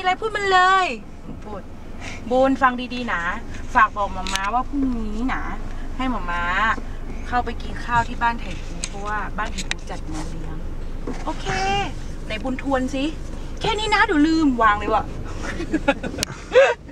อะไรพูดมันเลยพูดบุญฟังดีๆนะฝากบอกหม่าม้าว่าพรุ่งนี้นะให้หม่าม้าเข้าไปกินข้าวที่บ้านไถฟูเพราะว่าบ้านไถฟูจัดงานเลี้ยงโอเคไหนบุญทวนสิแค่นี้นะเดี๋ยวลืมวางเลยวะ